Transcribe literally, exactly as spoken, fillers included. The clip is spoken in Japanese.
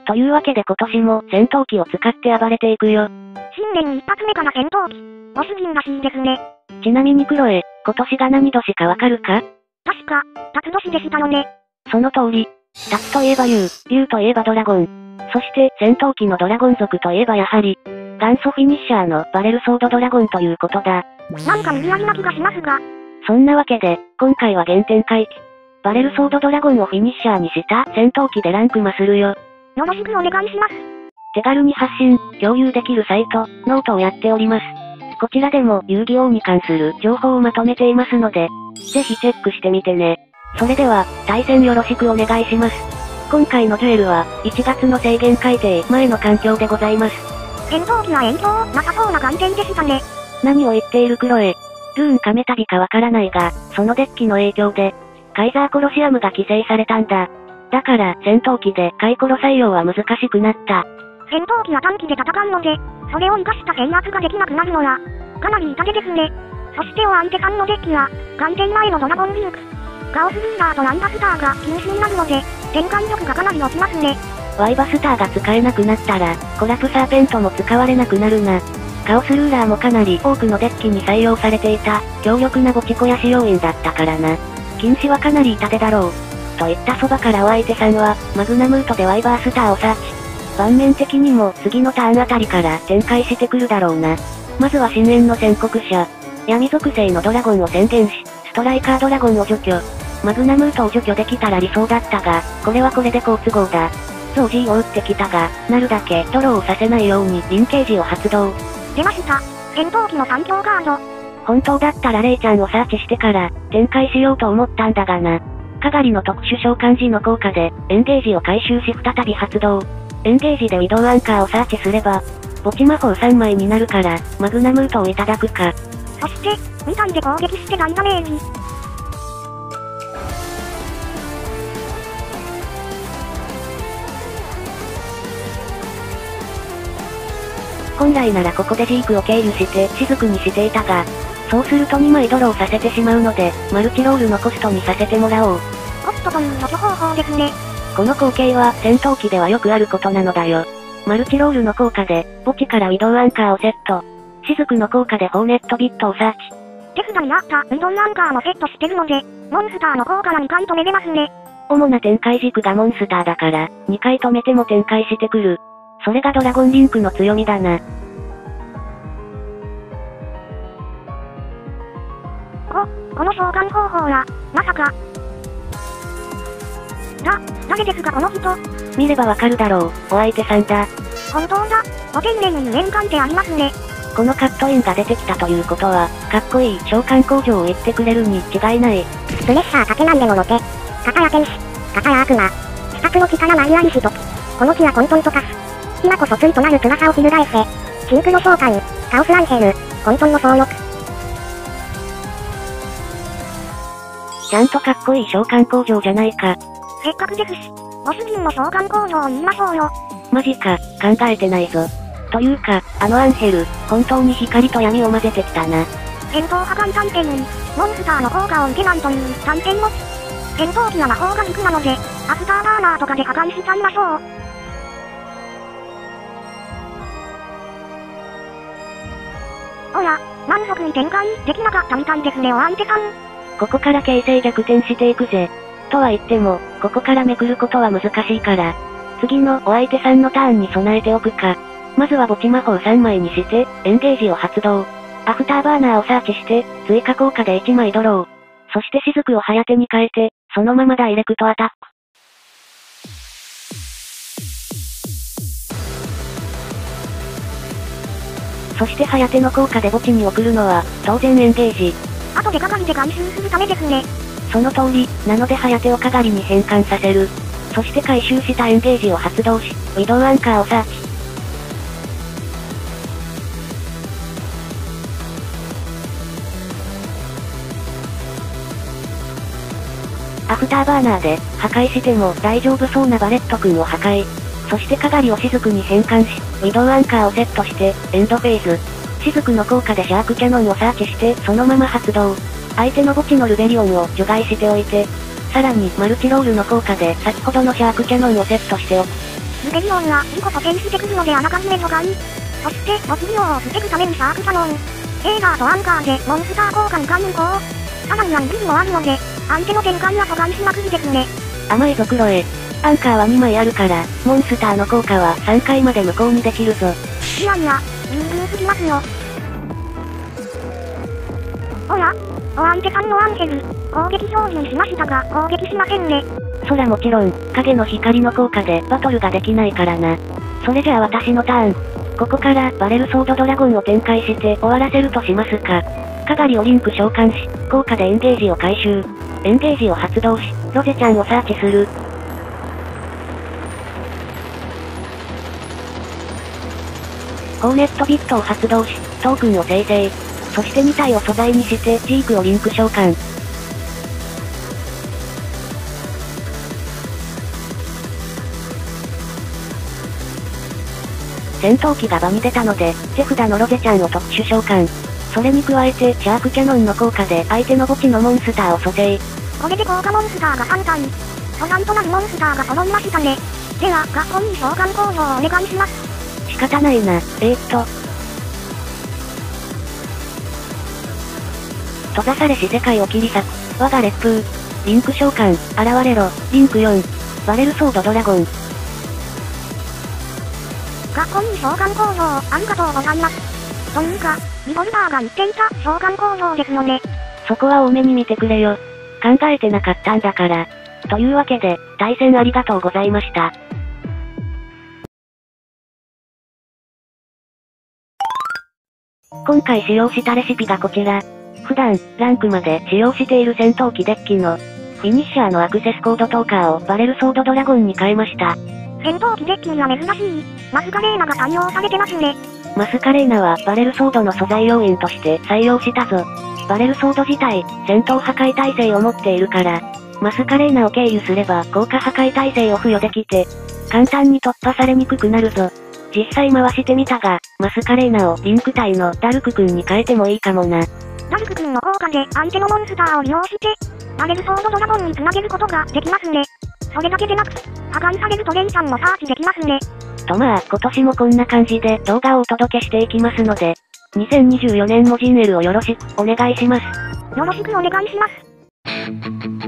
というわけで今年も戦闘機を使って暴れていくよ。 新年一発目から戦闘機。ボス銀らしいですね。 ちなみにクロエ、今年が何年かわかるか？ 確か、辰年でしたよね。 その通り。辰といえば竜、竜といえばドラゴン。そして戦闘機のドラゴン族といえばやはり、元祖フィニッシャーのバレルソードドラゴンということだ。 なんか無理やりな気がしますが。 そんなわけで、今回は原点回帰。バレルソードドラゴンをフィニッシャーにした戦闘機でランクマするよ。 よろしくお願いします。 手軽に発信、共有できるサイト、ノートをやっております。こちらでも遊戯王に関する情報をまとめていますので、ぜひチェックしてみてね。それでは、対戦よろしくお願いします。今回のデュエルは、いちがつの制限改定前の環境でございます。 戦闘機は延長なさそうな観点でしたね。 何を言っているクロエ。ルーン亀旅かわからないが、そのデッキの影響で、カイザーコロシアムが規制されたんだ。だから、戦闘機でカイコロ採用は難しくなった。 戦闘機は短期で戦うので、それを活かした制圧ができなくなるのは、かなり痛手ですね。そしてお相手さんのデッキは、観点前のドラゴンリンク、ガオスルーラーとライバスターが禁止になるので、転換力がかなり落ちますね。 ワイバスターが使えなくなったら、コラプサーペントも使われなくなるな。ガオスルーラーもかなり多くのデッキに採用されていた、強力な墓地肥やし要因だったからな。禁止はかなり痛手だろう。といったそばからお相手さんは、マグナムートでワイバースターをサーチ。盤面的にも次のターンあたりから展開してくるだろうな。まずは深淵の宣告者。闇属性のドラゴンを宣言し、ストライカードラゴンを除去。マグナムートを除去できたら理想だったが、これはこれで好都合だ。ゾージーを打ってきたが、なるだけドローをさせないようにリンケージを発動。 出ました。戦闘機の三強ガード。 本当だったらレイちゃんをサーチしてから展開しようと思ったんだがな。かがりの特殊召喚時の効果でエンゲージを回収し再び発動。エンゲージで移動アンカーをサーチすれば、墓地魔法さんまいになるから、マグナムートをいただくか。 そして、に体で攻撃して大ダメージ。 本来ならここでジークを経由して雫にしていたが、そうするとにまいドローさせてしまうので、マルチロールのコストにさせてもらおう。 コストという除去方法ですね。 この光景は戦闘機ではよくあることなのだよ。マルチロールの効果で、墓地から移動アンカーをセット。雫の効果でホーネットビットをサーチ。 手札にあった移動アンカーもセットしてるので、モンスターの効果はにかい止めれますね。 主な展開軸がモンスターだから、にかい止めても展開してくる。それがドラゴンリンクの強みだな。 お、この召喚方法は、まさか。だ、誰ですかこの人。 見ればわかるだろう、お相手さんだ。 本当だ、お天然にゆえん感ってありますね。 このカットインが出てきたということは、かっこいい召喚工場を言ってくれるに違いない。 プレッシャーかけなんでものて。片や天使、片や悪魔。スタッフの力マイアリシト。この地は混沌と化す。今こそついとなる辛さを翻せ。シンクロ召喚、カオスアンヘル、混沌の総力。 ちゃんとかっこいい召喚工場じゃないか。 せっかくですし、ボス陣の召喚工場を言いましょうよ。 マジか、考えてないぞ。というか、あのアンヘル、本当に光と闇を混ぜてきたな。 戦闘破壊探検に、モンスターの効果を受けないという探検持ち。戦闘機は魔法が軸なので、アフターバーナーとかで破壊しちゃいましょう。おや、満足に展開できなかったみたいですねお相手さん。 ここから形勢逆転していくぜ。とは言っても、ここからめくることは難しいから、次のお相手さんのターンに備えておくか。まずは墓地魔法さんまいにして、エンゲージを発動。アフターバーナーをサーチして、追加効果でいちまいドロー。そして雫を早手に変えて、そのままダイレクトアタック。そして早手の効果で墓地に送るのは、当然エンゲージ。 あとでかがりで回収するためですね。 その通り、なので早手をかがりに変換させる。そして回収したエンゲージを発動し、移動アンカーをサーチ。アフターバーナーで、破壊しても大丈夫そうなバレット君を破壊。そしてかがりを雫に変換し、移動アンカーをセットして、エンドフェーズ。雫の効果でシャークキャノンをサーチして、そのまま発動。相手の墓地のルベリオンを除外しておいて、さらにマルチロールの効果で先ほどのシャークキャノンをセットしておく。 リベリオンは事故と転してくるのであらかじめ除外。そして、没病を防ぐためにシャークキャノン。エーガーとアンカーでモンスター効果に関有効。さらにアンビリもあるので、相手の展開は阻害しまくりですね。 甘いぞクロエ。アンカーはにまいあるから、モンスターの効果はさんかいまで無効にできるぞ。 いやいや、優遇すぎますよ。おや、お相手さんのアンヘル、攻撃表示しましたが、攻撃しませんね。 そらもちろん、影の光の効果でバトルができないからな。それじゃあ私のターン。ここからバレルソードドラゴンを展開して終わらせるとしますか。かがりをリンク召喚し、効果でエンゲージを回収。エンゲージを発動し、ロゼちゃんをサーチする。ホーネットビットを発動し、トークンを生成。そしてに体を素材にして、ジークをリンク召喚。戦闘機が場に出たので、手札のロゼちゃんを特殊召喚。それに加えて、シャークキャノンの効果で相手の墓地のモンスターを蘇生。 これで効果モンスターがさん体。素材となるモンスターが揃いましたね。では、学校に召喚行動をお願いします。 仕方ないな、えーっと。閉ざされし世界を切り裂く、我が烈風。リンク召喚、現れろ、リンクよん。バレルソードドラゴン。 学校に召喚行動、ありがとうございます。というか、リボルバーが言っていた召喚行動ですよね。 そこは多めに見てくれよ。考えてなかったんだから。というわけで、対戦ありがとうございました。今回使用したレシピがこちら。普段、ランクまで使用している戦闘機デッキの、フィニッシャーのアクセスコードトーカーをバレルソードドラゴンに変えました。 戦闘機デッキには珍しい、マスカレーナが採用されてますね。 マスカレーナはバレルソードの素材要員として採用したぞ。バレルソード自体、戦闘破壊耐性を持っているから、マスカレーナを経由すれば効果破壊耐性を付与できて、簡単に突破されにくくなるぞ。実際回してみたが、マスカレーナをリンク体のダルク君に変えてもいいかもな。 ダルク君の効果で相手のモンスターを利用して、バレルソードドラゴンにつなげることができますね。それだけでなく、破壊されるトレイさんもサーチできますね。 とまあ、今年もこんな感じで動画をお届けしていきますので、にせんにじゅうよねんもジンエルをよろしくお願いします。 よろしくお願いします。